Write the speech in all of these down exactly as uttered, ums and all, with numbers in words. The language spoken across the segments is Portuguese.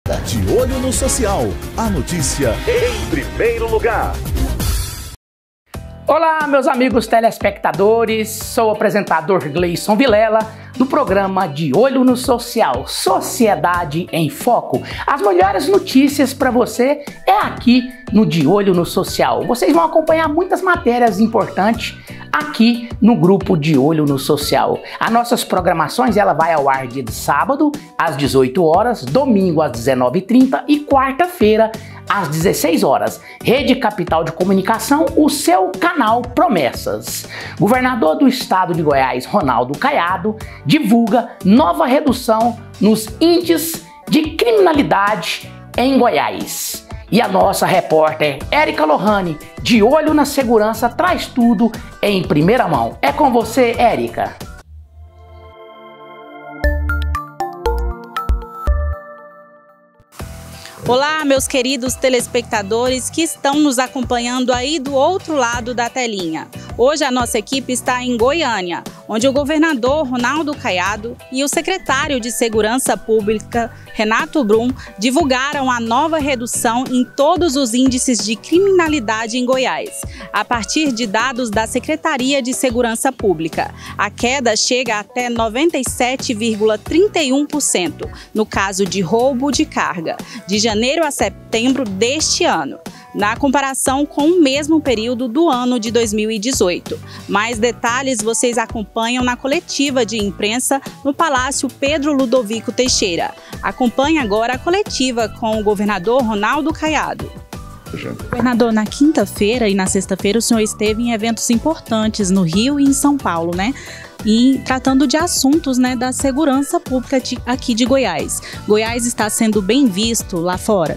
De Olho no Social, a notícia em primeiro lugar. Olá, meus amigos telespectadores, sou o apresentador Gleison Vilela do programa De Olho no Social, Sociedade em Foco. As melhores notícias para você é aqui no De Olho no Social. Vocês vão acompanhar muitas matérias importantes aqui no grupo De Olho no Social. As nossas programações, ela vai ao ar de sábado às dezoito horas, domingo às dezenove e trinta e quarta-feira às dezesseis horas. Rede Capital de Comunicação, o seu canal Promessas. Governador do estado de Goiás, Ronaldo Caiado, divulga nova redução nos índices de criminalidade em Goiás. E a nossa repórter Érica Lohane, de olho na segurança, traz tudo em primeira mão. É com você, Érica. Olá, meus queridos telespectadores que estão nos acompanhando aí do outro lado da telinha. Hoje a nossa equipe está em Goiânia, onde o governador Ronaldo Caiado e o secretário de Segurança Pública, Renato Brum, divulgaram a nova redução em todos os índices de criminalidade em Goiás, a partir de dados da Secretaria de Segurança Pública. A queda chega até noventa e sete vírgula trinta e um por cento no caso de roubo de carga, de janeiro a setembro deste ano, na comparação com o mesmo período do ano de dois mil e dezoito. Mais detalhes vocês acompanham na coletiva de imprensa no Palácio Pedro Ludovico Teixeira. Acompanhe agora a coletiva com o governador Ronaldo Caiado. Governador, na quinta-feira e na sexta-feira o senhor esteve em eventos importantes no Rio e em São Paulo, né? E tratando de assuntos, né, da segurança pública de, aqui de Goiás. Goiás está sendo bem visto lá fora?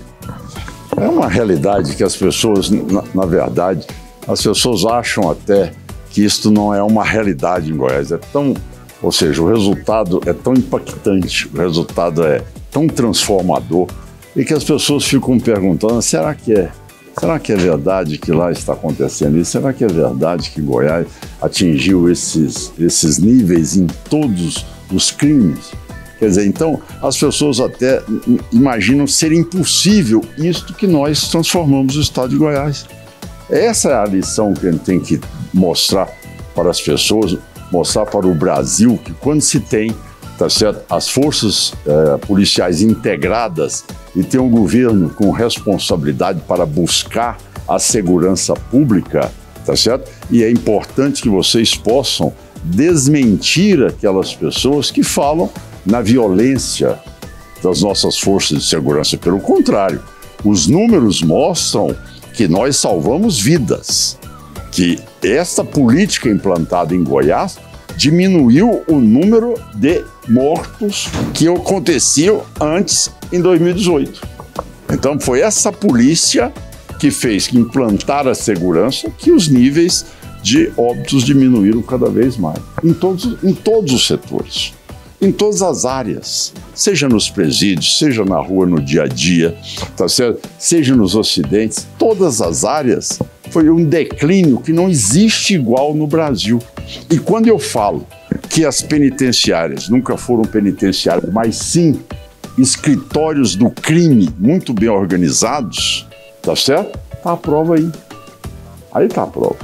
É uma realidade que as pessoas, na, na verdade, as pessoas acham até que isto não é uma realidade em Goiás. É tão, ou seja, o resultado é tão impactante, o resultado é tão transformador, e que as pessoas ficam perguntando, será que é? Será que é verdade que lá está acontecendo isso? Será que é verdade que Goiás atingiu esses, esses níveis em todos os crimes? Quer dizer, então, as pessoas até imaginam ser impossível isto que nós transformamos o estado de Goiás. Essa é a lição que a gente tem que mostrar para as pessoas, mostrar para o Brasil, que quando se tem, tá certo, as forças eh, policiais integradas e tem um governo com responsabilidade para buscar a segurança pública, tá certo? E é importante que vocês possam desmentir aquelas pessoas que falam na violência das nossas forças de segurança. Pelo contrário, os números mostram que nós salvamos vidas, que esta política implantada em Goiás diminuiu o número de mortos que aconteciam antes em dois mil e dezoito. Então foi essa polícia que fez que implantar a segurança que os níveis de óbitos diminuíram cada vez mais, em todos, em todos os setores, em todas as áreas, seja nos presídios, seja na rua, no dia a dia, tá certo? Seja nos acidentes, todas as áreas foi um declínio que não existe igual no Brasil. E quando eu falo que as penitenciárias nunca foram penitenciárias, mas sim escritórios do crime muito bem organizados, tá certo? Tá a prova aí. Aí tá a prova.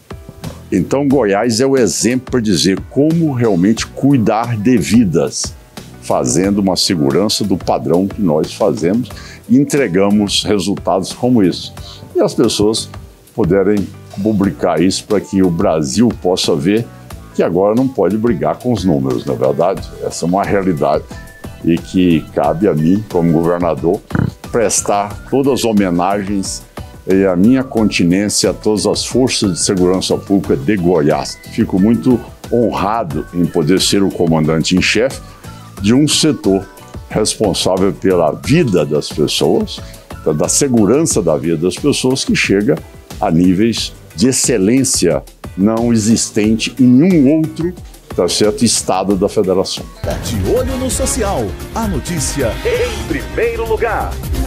Então Goiás é o exemplo para dizer como realmente cuidar de vidas, fazendo uma segurança do padrão que nós fazemos e entregamos resultados como esse. E as pessoas puderem publicar isso para que o Brasil possa ver que agora não pode brigar com os números, na verdade. Essa é uma realidade e que cabe a mim, como governador, prestar todas as homenagens e a minha continência a todas as forças de segurança pública de Goiás. Fico muito honrado em poder ser o comandante em chefe de um setor responsável pela vida das pessoas, da segurança da vida das pessoas, que chega a níveis de excelência não existente em nenhum outro, tá certo, estado da federação. De Olho no Social, a notícia em primeiro lugar.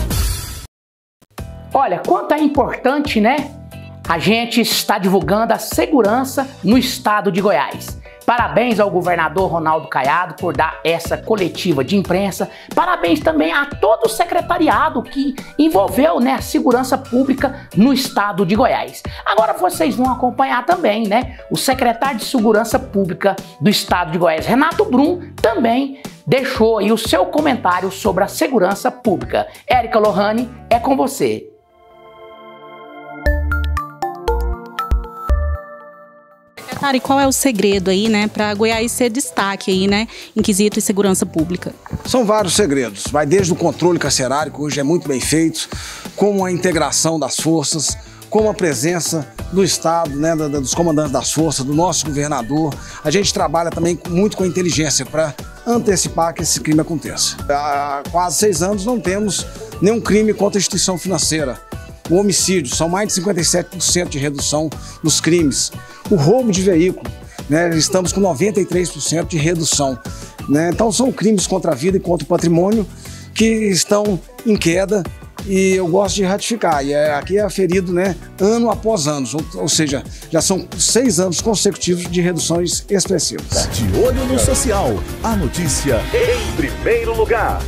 Olha, quanto é importante, né? A gente está divulgando a segurança no estado de Goiás. Parabéns ao governador Ronaldo Caiado por dar essa coletiva de imprensa. Parabéns também a todo o secretariado que envolveu, né, a segurança pública no estado de Goiás. Agora vocês vão acompanhar também, né, o secretário de Segurança Pública do estado de Goiás, Renato Brum, também deixou aí o seu comentário sobre a segurança pública. Érica Lohane, é com você. E qual é o segredo aí, né, para Goiás ser destaque aí, né, em quesito de segurança pública? São vários segredos, vai desde o controle carcerário, que hoje é muito bem feito, como a integração das forças, como a presença do Estado, né, dos comandantes das forças, do nosso governador. A gente trabalha também muito com a inteligência para antecipar que esse crime aconteça. Há quase seis anos não temos nenhum crime contra a instituição financeira. O homicídio, são mais de cinquenta e sete por cento de redução nos crimes. O roubo de veículo, né, estamos com noventa e três por cento de redução. Né? Então são crimes contra a vida e contra o patrimônio que estão em queda e eu gosto de ratificar. E é, aqui é aferido, né, ano após ano, ou, ou seja, já são seis anos consecutivos de reduções expressivas. De olho no social, a notícia em primeiro lugar.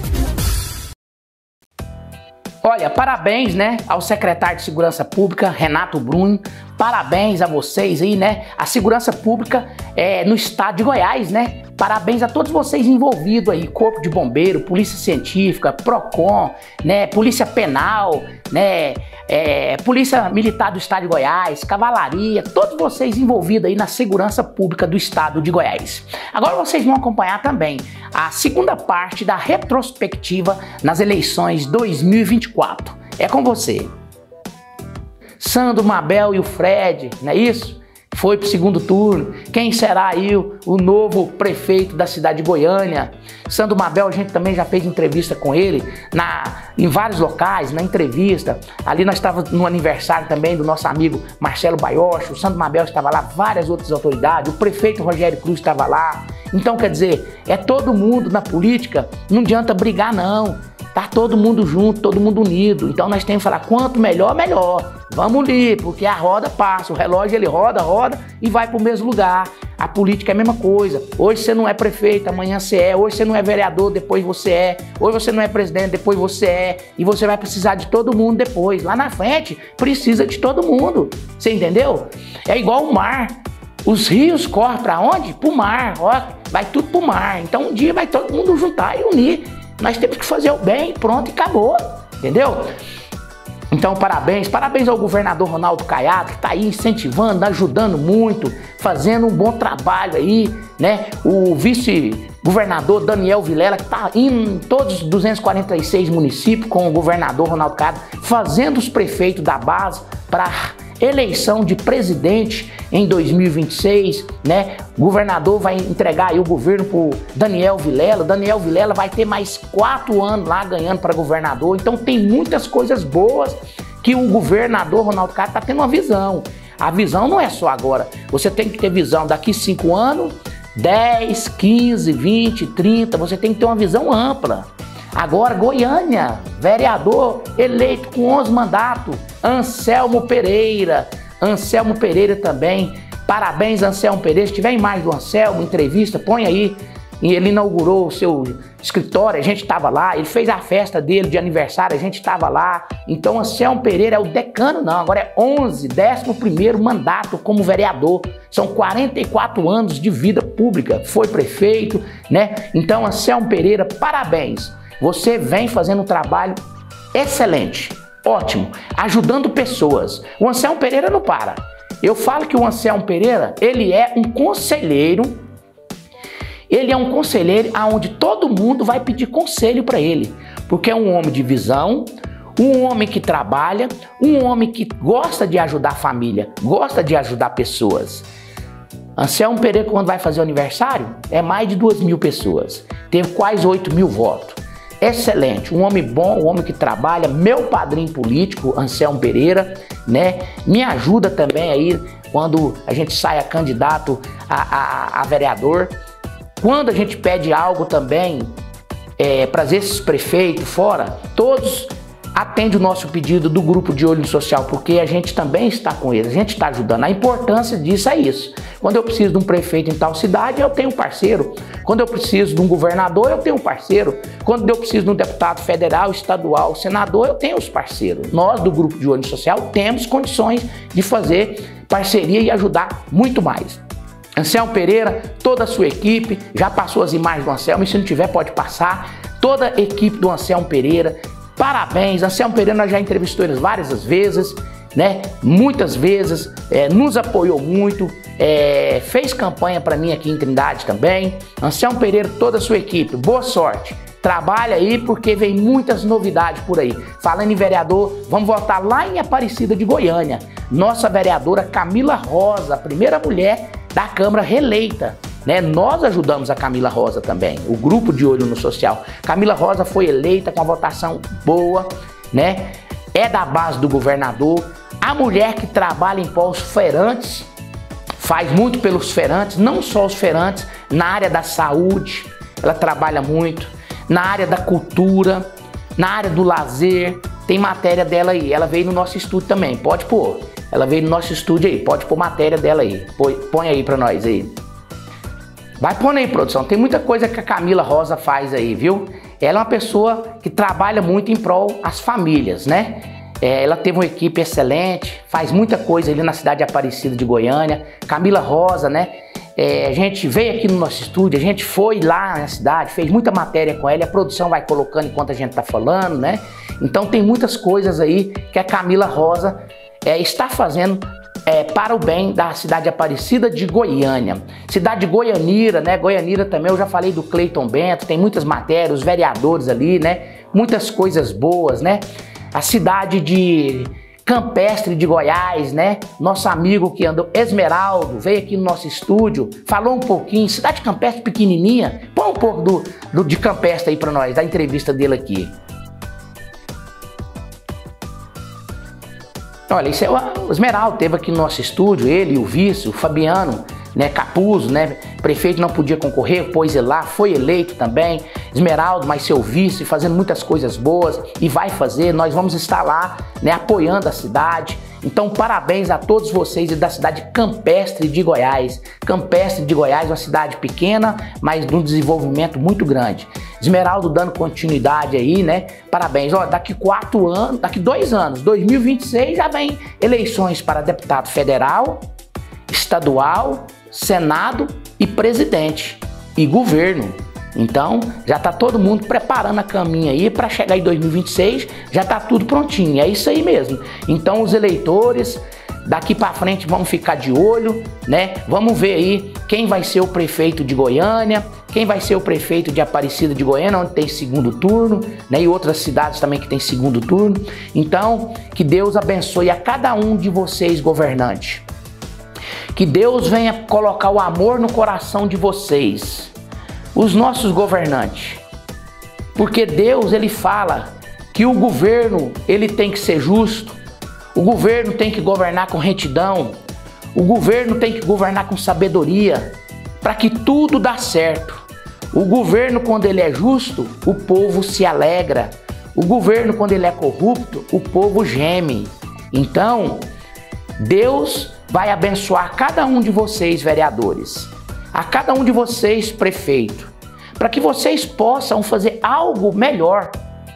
Olha, parabéns, né, ao secretário de Segurança Pública, Renato Brum. Parabéns a vocês aí, né, a segurança pública é, no estado de Goiás, né. Parabéns a todos vocês envolvidos aí, Corpo de Bombeiro, Polícia Científica, Procon, né, Polícia Penal, né, é, Polícia Militar do Estado de Goiás, Cavalaria, todos vocês envolvidos aí na segurança pública do Estado de Goiás. Agora vocês vão acompanhar também a segunda parte da retrospectiva nas eleições dois mil e vinte e quatro. É com você. Sandro, Mabel e o Fred, não é isso? Foi para o segundo turno. Quem será aí o, o novo prefeito da cidade de Goiânia? Sandro Mabel, a gente também já fez entrevista com ele na, em vários locais, na entrevista. Ali nós estávamos no aniversário também do nosso amigo Marcelo Baiocho. O Sandro Mabel estava lá, várias outras autoridades. O prefeito Rogério Cruz estava lá. Então, quer dizer, é todo mundo na política. Não adianta brigar, não. Tá todo mundo junto, todo mundo unido. Então nós temos que falar, quanto melhor, melhor. Vamos ali, porque a roda passa, o relógio ele roda, roda e vai para o mesmo lugar. A política é a mesma coisa. Hoje você não é prefeito, amanhã você é. Hoje você não é vereador, depois você é. Hoje você não é presidente, depois você é. E você vai precisar de todo mundo depois. Lá na frente, precisa de todo mundo. Você entendeu? É igual o mar. Os rios correm para onde? Para o mar. Ó, vai tudo para o mar. Então um dia vai todo mundo juntar e unir. Nós temos que fazer o bem, pronto, e acabou, entendeu? Então, parabéns, parabéns ao governador Ronaldo Caiado, que está aí incentivando, ajudando muito, fazendo um bom trabalho aí, né? O vice-governador Daniel Vilela, que está em todos os duzentos e quarenta e seis municípios com o governador Ronaldo Caiado, fazendo os prefeitos da base para eleição de presidente em dois mil e vinte e seis, né? O governador vai entregar aí o governo pro Daniel Vilela. Daniel Vilela vai ter mais quatro anos lá ganhando para governador. Então tem muitas coisas boas que o governador Ronaldo Caiado tá tendo uma visão. A visão não é só agora. Você tem que ter visão daqui cinco anos, dez, quinze, vinte, trinta. Você tem que ter uma visão ampla. Agora, Goiânia, vereador eleito com onze mandatos, Anselmo Pereira. Anselmo Pereira também. Parabéns, Anselmo Pereira. Se tiver imagem do Anselmo, entrevista, põe aí. E ele inaugurou o seu escritório, a gente estava lá. Ele fez a festa dele de aniversário, a gente estava lá. Então, Anselmo Pereira é o decano, não. Agora é onze, décimo primeiro mandato como vereador. São quarenta e quatro anos de vida pública. Foi prefeito, né? Então, Anselmo Pereira, parabéns. Você vem fazendo um trabalho excelente, ótimo, ajudando pessoas. O Anselmo Pereira não para. Eu falo que o Anselmo Pereira, ele é um conselheiro, ele é um conselheiro onde todo mundo vai pedir conselho para ele, porque é um homem de visão, um homem que trabalha, um homem que gosta de ajudar a família, gosta de ajudar pessoas. Anselmo Pereira, quando vai fazer o aniversário, é mais de duas mil pessoas, teve quase oito mil votos. Excelente, um homem bom, um homem que trabalha, meu padrinho político, Anselmo Pereira, né? Me ajuda também aí quando a gente sai a candidato a, a, a vereador. Quando a gente pede algo também é, para esses prefeitos fora, todos atende o nosso pedido do grupo de olho no social, porque a gente também está com eles, a gente está ajudando. A importância disso é isso. Quando eu preciso de um prefeito em tal cidade, eu tenho um parceiro. Quando eu preciso de um governador, eu tenho um parceiro. Quando eu preciso de um deputado federal, estadual, senador, eu tenho os parceiros. Nós, do grupo de olho no social, temos condições de fazer parceria e ajudar muito mais. Anselmo Pereira, toda a sua equipe, já passou as imagens do Anselmo, e se não tiver pode passar. Toda a equipe do Anselmo Pereira, parabéns. Anselmo Pereira nós já entrevistou eles várias vezes, né? Muitas vezes, é, nos apoiou muito, é, fez campanha para mim aqui em Trindade também. Anselmo Pereira, toda a sua equipe, boa sorte. Trabalha aí porque vem muitas novidades por aí. Falando em vereador, vamos voltar lá em Aparecida de Goiânia. Nossa vereadora Camila Rosa, a primeira mulher da Câmara reeleita, né? Nós ajudamos a Camila Rosa também, o grupo de olho no social. Camila Rosa foi eleita com uma votação boa, né? É da base do governador. A mulher que trabalha em prol dos feirantes, faz muito pelos feirantes, não só os feirantes, na área da saúde, ela trabalha muito, na área da cultura, na área do lazer, tem matéria dela aí. Ela veio no nosso estúdio também, pode pôr. Ela veio no nosso estúdio aí, pode pôr matéria dela aí. Põe, põe aí pra nós aí. Vai pondo aí, produção. Tem muita coisa que a Camila Rosa faz aí, viu? Ela é uma pessoa que trabalha muito em prol das famílias, né? É, ela teve uma equipe excelente, faz muita coisa ali na cidade de Aparecida de Goiânia. Camila Rosa, né? É, a gente veio aqui no nosso estúdio, a gente foi lá na cidade, fez muita matéria com ela, e a produção vai colocando enquanto a gente tá falando, né? Então tem muitas coisas aí que a Camila Rosa é, está fazendo é, para o bem da cidade de Aparecida de Goiânia. Cidade de Goianira, né? Goianira também, eu já falei do Cleiton Bento, tem muitas matérias, os vereadores ali, né? Muitas coisas boas, né? A cidade de Campestre de Goiás, né? Nosso amigo que andou, Esmeraldo, veio aqui no nosso estúdio, falou um pouquinho, cidade Campestre pequenininha. Põe um pouco do, do, de Campestre aí para nós, da entrevista dele aqui. Olha, isso é o Esmeraldo, teve aqui no nosso estúdio, ele e o vice, o Fabiano, né, Capuzzo, né, prefeito não podia concorrer, pôs ele lá, foi eleito também. Esmeraldo, mas seu vice, fazendo muitas coisas boas e vai fazer. Nós vamos estar lá, né, apoiando a cidade. Então, parabéns a todos vocês e da cidade Campestre de Goiás. Campestre de Goiás, uma cidade pequena, mas de um desenvolvimento muito grande. Esmeraldo dando continuidade aí, né? Parabéns. Ó, daqui quatro anos, daqui dois anos, dois mil e vinte e seis, já vem eleições para deputado federal, estadual, Senado e presidente e governo. Então, já está todo mundo preparando a caminha aí para chegar em dois mil e vinte e seis, já está tudo prontinho, é isso aí mesmo. Então, os eleitores, daqui para frente, vamos ficar de olho, né? Vamos ver aí quem vai ser o prefeito de Goiânia, quem vai ser o prefeito de Aparecida de Goiânia, onde tem segundo turno, né? E outras cidades também que tem segundo turno. Então, que Deus abençoe a cada um de vocês, governantes. Que Deus venha colocar o amor no coração de vocês, os nossos governantes. Porque Deus, ele fala que o governo, ele tem que ser justo, o governo tem que governar com retidão, o governo tem que governar com sabedoria, para que tudo dê certo. O governo, quando ele é justo, o povo se alegra. O governo, quando ele é corrupto, o povo geme. Então, Deus vai abençoar cada um de vocês, vereadores, a cada um de vocês, prefeito, para que vocês possam fazer algo melhor.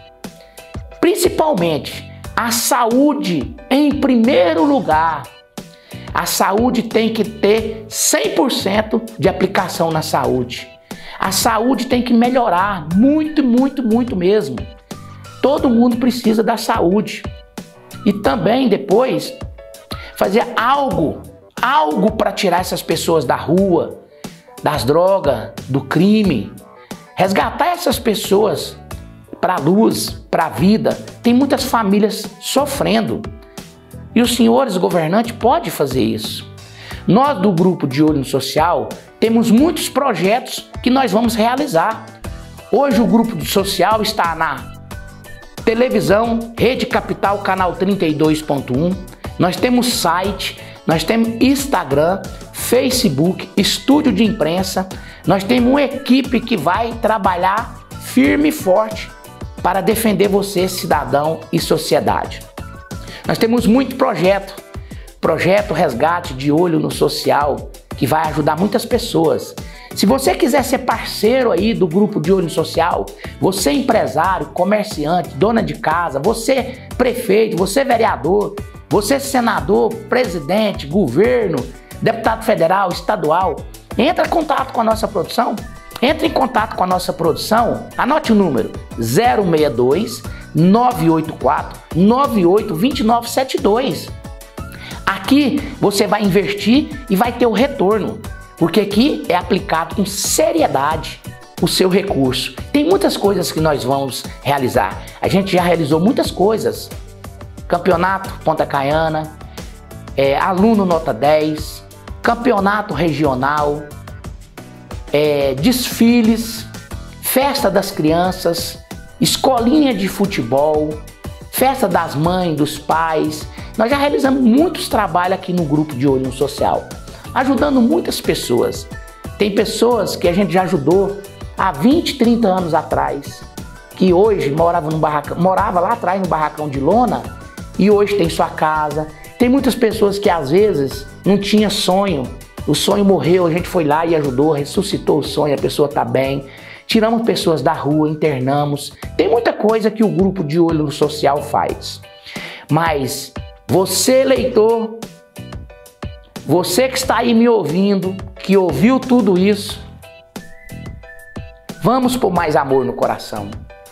Principalmente, a saúde em primeiro lugar. A saúde tem que ter cem por cento de aplicação na saúde. A saúde tem que melhorar muito, muito, muito mesmo. Todo mundo precisa da saúde. E também depois fazer algo, algo para tirar essas pessoas da rua, das drogas, do crime. Resgatar essas pessoas para a luz, para a vida. Tem muitas famílias sofrendo. E os senhores governantes podem fazer isso. Nós do Grupo de Olho no Social temos muitos projetos que nós vamos realizar. Hoje o Grupo Social está na televisão, Rede Capital, canal trinta e dois ponto um. Nós temos site, nós temos Instagram, Facebook, estúdio de imprensa. Nós temos uma equipe que vai trabalhar firme e forte para defender você, cidadão e sociedade. Nós temos muito projeto, projeto Resgate de Olho no Social, que vai ajudar muitas pessoas. Se você quiser ser parceiro aí do grupo de Olho Social, você empresário, comerciante, dona de casa, você prefeito, você vereador, você senador, presidente, governo, deputado federal, estadual, entra em contato com a nossa produção, entre em contato com a nossa produção, anote o número zero seis dois, nove oito quatro, nove oito dois nove sete dois. Aqui você vai investir e vai ter o retorno, porque aqui é aplicado com seriedade o seu recurso. Tem muitas coisas que nós vamos realizar. A gente já realizou muitas coisas. Campeonato Ponta Caiana, é, aluno nota dez, campeonato regional, é, desfiles, festa das crianças, escolinha de futebol, festa das mães, dos pais. Nós já realizamos muitos trabalhos aqui no grupo de Olho no Social, ajudando muitas pessoas. Tem pessoas que a gente já ajudou há vinte, trinta anos atrás, que hoje morava, no barracão, morava lá atrás no barracão de lona e hoje tem sua casa. Tem muitas pessoas que às vezes não tinha sonho, o sonho morreu, a gente foi lá e ajudou, ressuscitou o sonho, a pessoa está bem. Tiramos pessoas da rua, internamos. Tem muita coisa que o grupo de Olho no Social faz. Mas você, eleitor, você que está aí me ouvindo, que ouviu tudo isso, vamos pôr mais amor no coração.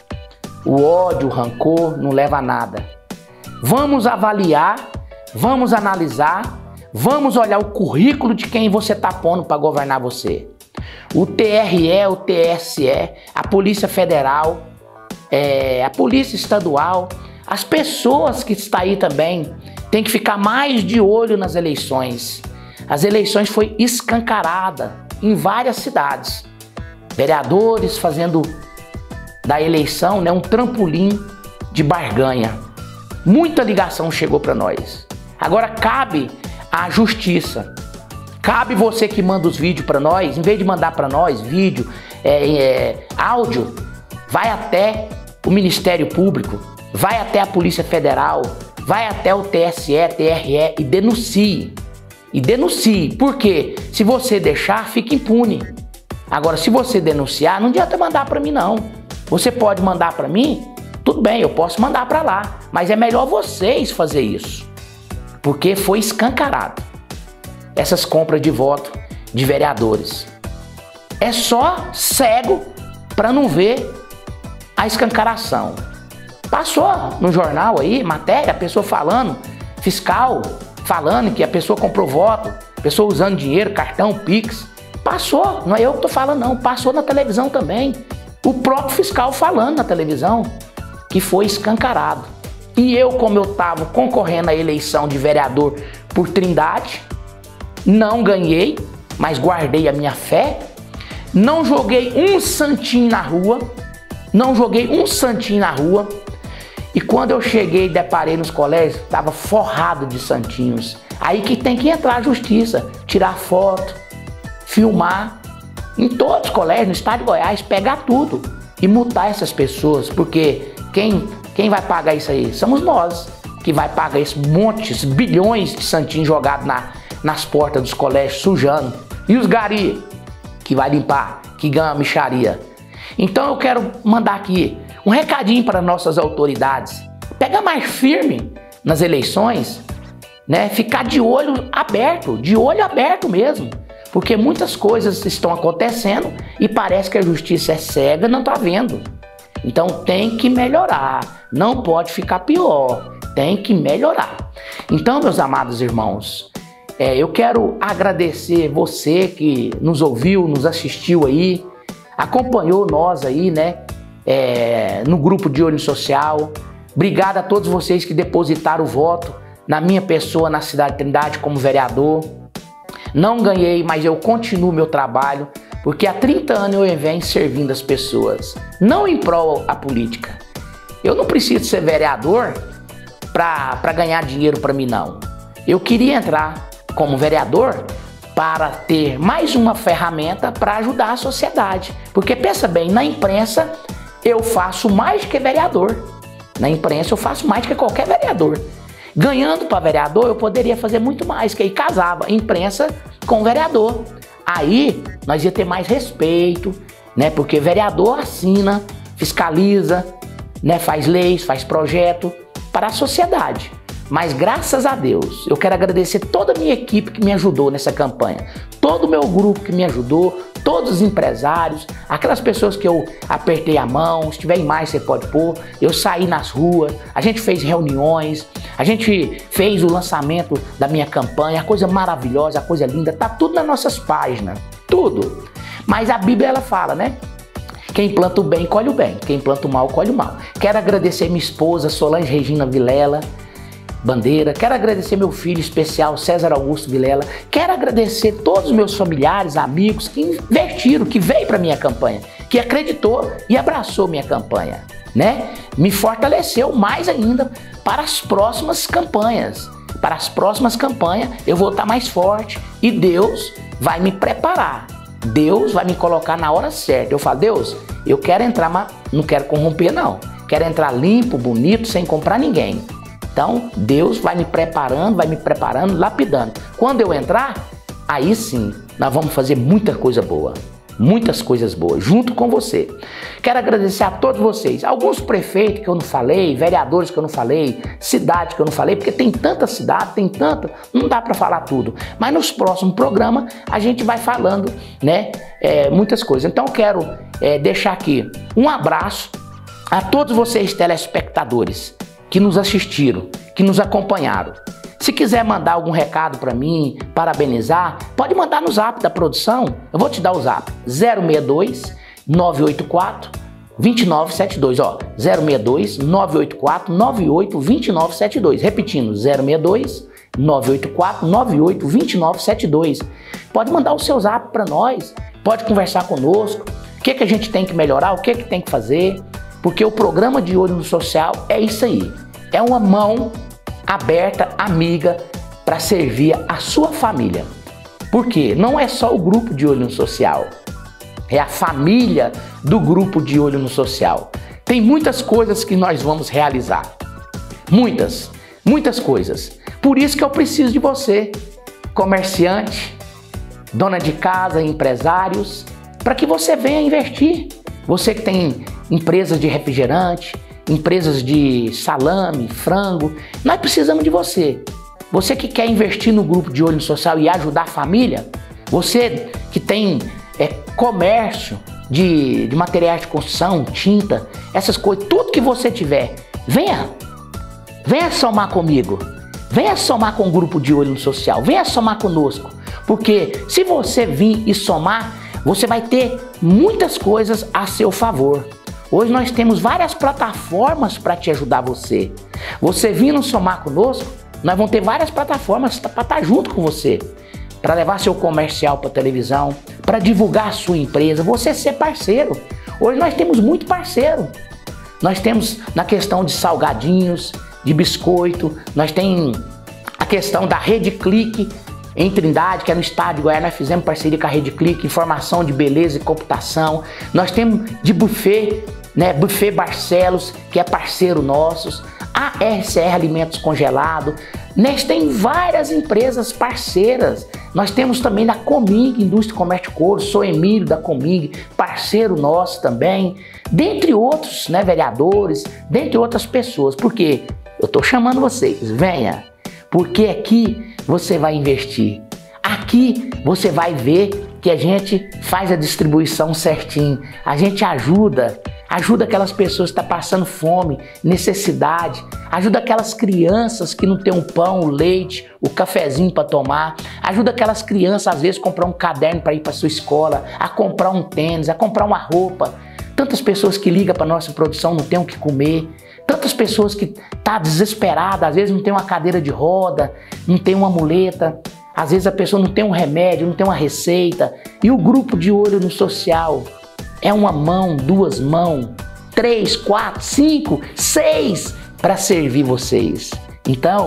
O ódio, o rancor não leva a nada. Vamos avaliar, vamos analisar, vamos olhar o currículo de quem você está pondo para governar você. O T R E, o T S E, a Polícia Federal, é, a Polícia Estadual, as pessoas que estão aí também têm que ficar mais de olho nas eleições. As eleições foi escancarada em várias cidades. Vereadores fazendo da eleição, né, um trampolim de barganha. Muita ligação chegou para nós. Agora cabe à justiça. Cabe você que manda os vídeos para nós, em vez de mandar para nós vídeo, é, é, áudio, vai até o Ministério Público, vai até a Polícia Federal, vai até o T S E, T R E e denuncie. E denuncie, porque se você deixar, fica impune. Agora, se você denunciar, não adianta mandar para mim não. Você pode mandar para mim, tudo bem, eu posso mandar para lá, mas é melhor vocês fazer isso, porque foi escancarado essas compras de voto de vereadores. É só cego para não ver a escancaração. Passou no jornal aí, matéria, a pessoa falando, fiscal falando que a pessoa comprou voto, pessoa usando dinheiro, cartão, Pix. Passou, não é eu que tô falando não, passou na televisão também. O próprio fiscal falando na televisão que foi escancarado. E eu, como eu estava concorrendo à eleição de vereador por Trindade, não ganhei, mas guardei a minha fé. Não joguei um santinho na rua. Não joguei um santinho na rua. E quando eu cheguei e deparei nos colégios, estava forrado de santinhos. Aí que tem que entrar a justiça, tirar foto, filmar. Em todos os colégios, no estado de Goiás, pegar tudo e multar essas pessoas. Porque quem, quem vai pagar isso aí? Somos nós que vai pagar esses montes, bilhões de santinhos jogados na nas portas dos colégios, sujando. E os gari, que vai limpar, que ganha mixaria. Então eu quero mandar aqui um recadinho para nossas autoridades. Pega mais firme nas eleições, né? Ficar de olho aberto, de olho aberto mesmo. Porque muitas coisas estão acontecendo e parece que a justiça é cega, não está vendo. Então tem que melhorar, não pode ficar pior, tem que melhorar. Então, meus amados irmãos, É, eu quero agradecer você que nos ouviu, nos assistiu aí, acompanhou nós aí, né, é, no grupo de Olho Social. Obrigado a todos vocês que depositaram o voto na minha pessoa na cidade de Trindade como vereador. Não ganhei, mas eu continuo meu trabalho, porque há trinta anos eu venho servindo as pessoas, não em prol a política. Eu não preciso ser vereador para ganhar dinheiro para mim, não. Eu queria entrar como vereador para ter mais uma ferramenta para ajudar a sociedade. Porque pensa bem, na imprensa eu faço mais que vereador. Na imprensa eu faço mais que qualquer vereador. Ganhando para vereador eu poderia fazer muito mais, que aí casava imprensa com vereador. Aí nós ia ter mais respeito, né? Porque vereador assina, fiscaliza, né? Faz leis, faz projeto para a sociedade. Mas graças a Deus, eu quero agradecer toda a minha equipe que me ajudou nessa campanha. Todo o meu grupo que me ajudou, todos os empresários, aquelas pessoas que eu apertei a mão, se tiver em mais você pode pôr, eu saí nas ruas, a gente fez reuniões, a gente fez o lançamento da minha campanha, a coisa maravilhosa, a coisa linda, tá tudo nas nossas páginas, tudo. Mas a Bíblia ela fala, né? Quem planta o bem, colhe o bem, quem planta o mal, colhe o mal. Quero agradecer minha esposa, Solange Regina Vilela Bandeira, quero agradecer meu filho especial, César Augusto Vilela, quero agradecer todos os meus familiares, amigos que investiram, que veio para minha campanha, que acreditou e abraçou minha campanha, né? Me fortaleceu mais ainda para as próximas campanhas. Para as próximas campanhas eu vou estar mais forte e Deus vai me preparar. Deus vai me colocar na hora certa. Eu falo, Deus, eu quero entrar, mas não quero corromper não. Quero entrar limpo, bonito, sem comprar ninguém. Então, Deus vai me preparando, vai me preparando, lapidando. Quando eu entrar, aí sim, nós vamos fazer muita coisa boa. Muitas coisas boas, junto com você. Quero agradecer a todos vocês. Alguns prefeitos que eu não falei, vereadores que eu não falei, cidade que eu não falei, porque tem tanta cidade, tem tanta, não dá para falar tudo. Mas nos próximos programas a gente vai falando, né, é, muitas coisas. Então eu quero é, deixar aqui um abraço a todos vocês telespectadores que nos assistiram, que nos acompanharam. Se quiser mandar algum recado para mim, parabenizar, pode mandar no zap da produção. Eu vou te dar o zap, zero seis dois, nove oito quatro, dois nove sete dois, ó, zero seis dois, nove oito quatro, nove oito dois nove sete dois, repetindo, zero seis dois, nove oito quatro, nove oito dois nove sete dois. Pode mandar o seu zap para nós, pode conversar conosco, o que, que a gente tem que melhorar, o que, que tem que fazer, porque o programa de Olho no Social é isso aí, é uma mão aberta, amiga, para servir a sua família. Porque não é só o grupo de Olho no Social, é a família do grupo de Olho no Social. Tem muitas coisas que nós vamos realizar, muitas, muitas coisas. Por isso que eu preciso de você, comerciante, dona de casa, empresários, para que você venha investir. Você que tem empresas de refrigerante, empresas de salame, frango, nós precisamos de você. Você que quer investir no grupo de Olho no Social e ajudar a família, você que tem é, comércio de, de materiais de construção, tinta, essas coisas, tudo que você tiver, venha, venha somar comigo, venha somar com o grupo de Olho no Social, venha somar conosco, porque se você vir e somar, você vai ter muitas coisas a seu favor. Hoje nós temos várias plataformas para te ajudar você. Você vindo somar conosco, nós vamos ter várias plataformas para estar junto com você. Para levar seu comercial para televisão, para divulgar a sua empresa, você ser parceiro. Hoje nós temos muito parceiro. Nós temos na questão de salgadinhos, de biscoito, nós temos a questão da Rede Clique, em Trindade, que é no estado de Goiás, nós fizemos parceria com a Rede Clique, informação de beleza e computação. Nós temos de buffet, né, Buffet Barcelos, que é parceiro nosso, a R C R Alimentos Congelados. Nós temos várias empresas parceiras. Nós temos também da Coming, Indústria Comércio Couro, sou Emílio da Coming, parceiro nosso também, dentre outros, né, vereadores, dentre outras pessoas. Por quê? Eu estou chamando vocês, venha, porque aqui você vai investir. Aqui você vai ver que a gente faz a distribuição certinho, a gente ajuda, ajuda aquelas pessoas que estão passando fome, necessidade, ajuda aquelas crianças que não tem o pão, o leite, o cafezinho para tomar, ajuda aquelas crianças às vezes a comprar um caderno para ir para sua escola, a comprar um tênis, a comprar uma roupa. Tantas pessoas que ligam para nossa produção não tem o que comer, tantas pessoas que estão desesperadas, às vezes não tem uma cadeira de roda, não tem uma muleta. Às vezes a pessoa não tem um remédio, não tem uma receita. E o grupo de Olho no Social é uma mão, duas mãos, três, quatro, cinco, seis para servir vocês. Então,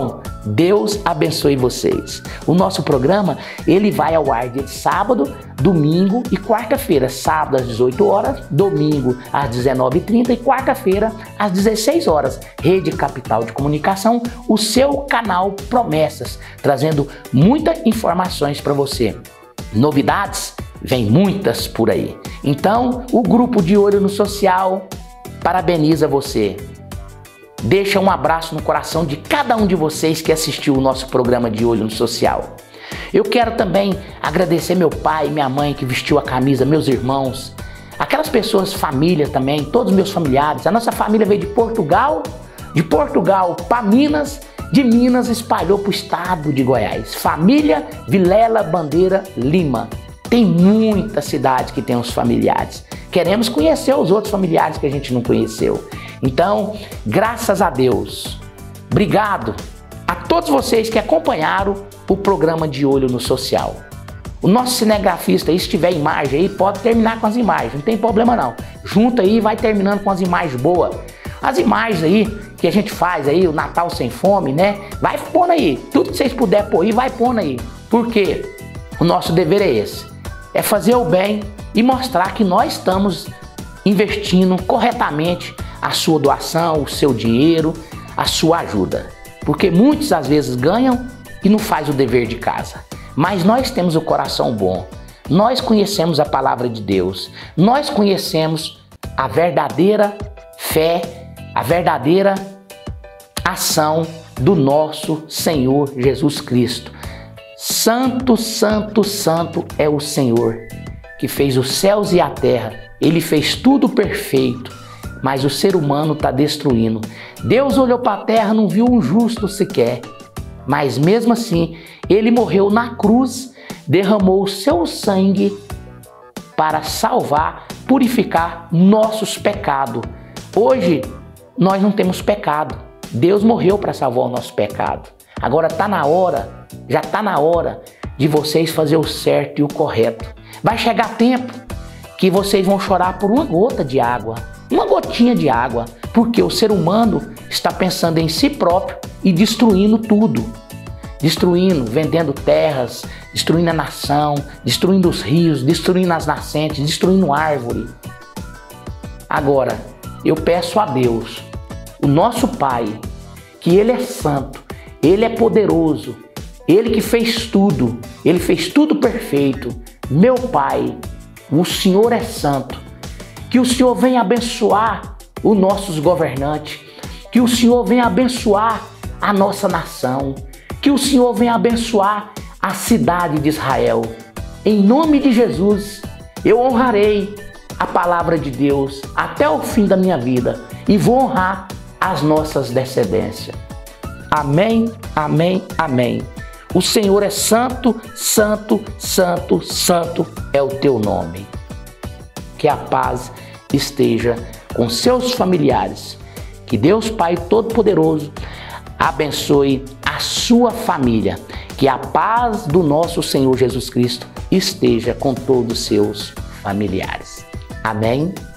Deus abençoe vocês. O nosso programa, ele vai ao ar de sábado, domingo e quarta-feira. Sábado às dezoito horas, domingo às dezenove e trinta e quarta-feira às dezesseis horas. Rede Capital de Comunicação, o seu canal Promessas, trazendo muitas informações para você. Novidades, vem muitas por aí. Então, o grupo De Olho no Social parabeniza você. Deixa um abraço no coração de cada um de vocês que assistiu o nosso programa De Olho no Social. Eu quero também agradecer meu pai, minha mãe que vestiu a camisa, meus irmãos, aquelas pessoas, família também, todos os meus familiares. A nossa família veio de Portugal, de Portugal para Minas, de Minas espalhou para o estado de Goiás. Família Vilela Bandeira Lima. Tem muita cidade que tem os familiares. Queremos conhecer os outros familiares que a gente não conheceu. Então, graças a Deus, obrigado a todos vocês que acompanharam o programa De Olho no Social. O nosso cinegrafista aí, se tiver imagem aí, pode terminar com as imagens, não tem problema não. Junta aí e vai terminando com as imagens boas. As imagens aí que a gente faz aí, o Natal Sem Fome, né? Vai pondo aí, tudo que vocês puderem pôr aí, vai pondo aí. Porque o nosso dever é esse, é fazer o bem e mostrar que nós estamos investindo corretamente a sua doação, o seu dinheiro, a sua ajuda. Porque muitos às vezes ganham e não faz o dever de casa. Mas nós temos o coração bom, nós conhecemos a palavra de Deus, nós conhecemos a verdadeira fé, a verdadeira ação do nosso Senhor Jesus Cristo. Santo, santo, santo é o Senhor, que fez os céus e a terra. Ele fez tudo perfeito, mas o ser humano está destruindo. Deus olhou para a terra, não viu um justo sequer, mas mesmo assim, ele morreu na cruz, derramou o seu sangue para salvar, purificar nossos pecados. Hoje, nós não temos pecado. Deus morreu para salvar o nosso pecado. Agora está na hora, já está na hora de vocês fazer o certo e o correto. Vai chegar tempo que vocês vão chorar por uma gota de água, uma gotinha de água, porque o ser humano está pensando em si próprio e destruindo tudo. Destruindo, vendendo terras, destruindo a nação, destruindo os rios, destruindo as nascentes, destruindo árvore. Agora, eu peço a Deus, o nosso Pai, que Ele é santo, Ele é poderoso, Ele que fez tudo, Ele fez tudo perfeito. Meu Pai, o Senhor é santo. Que o Senhor venha abençoar os nossos governantes, que o Senhor venha abençoar a nossa nação, que o Senhor venha abençoar a cidade de Israel. Em nome de Jesus, eu honrarei a palavra de Deus até o fim da minha vida e vou honrar as nossas descendências. Amém, amém, amém. O Senhor é santo, santo, santo, santo é o teu nome. Que a paz esteja com seus familiares. Que Deus Pai Todo-Poderoso abençoe a sua família. Que a paz do nosso Senhor Jesus Cristo esteja com todos os seus familiares. Amém.